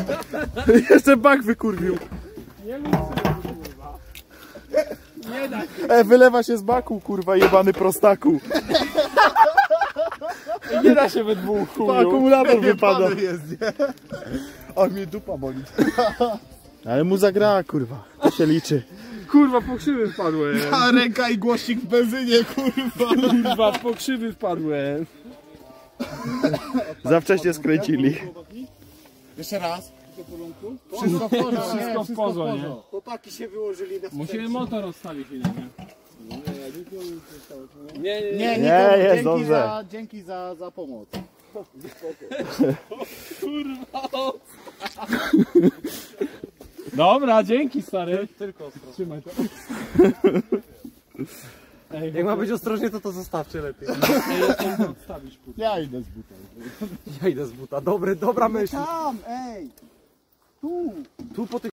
Jeszcze bak wykurwił. Nie mów sobie, kurwa. Nie da się. Wylewa się z baku, kurwa, jebany prostaku. Nie da się we dwóch, chuju. Akumulator wypada. Jest, nie? A mnie dupa boli. Ale mu zagrała, kurwa. To się liczy. Kurwa, po krzywy wpadłem. A ręka i głośnik w benzynie, kurwa. Kurwa, po krzywy wpadłem. Za wcześnie skręcili. Jeszcze raz. Wszystko w porządku. Wszystko w porządku, nie? Chłopaki się wyłożyli na Musimy motor odstawić ile, nie? Nie, Nie, jest dzięki dobrze. Dzięki za pomoc. Kurwa. Dobra, dzięki stary. Tylko ostrożnie. Trzymaj to. Ej, Jak ma być ostrożnie, to zostawcie lepiej. to odstawisz, kurwa. Ja idę z buta. Ja idę z buta. Dobra myśl. Tam, ej! Tu! Tu po tych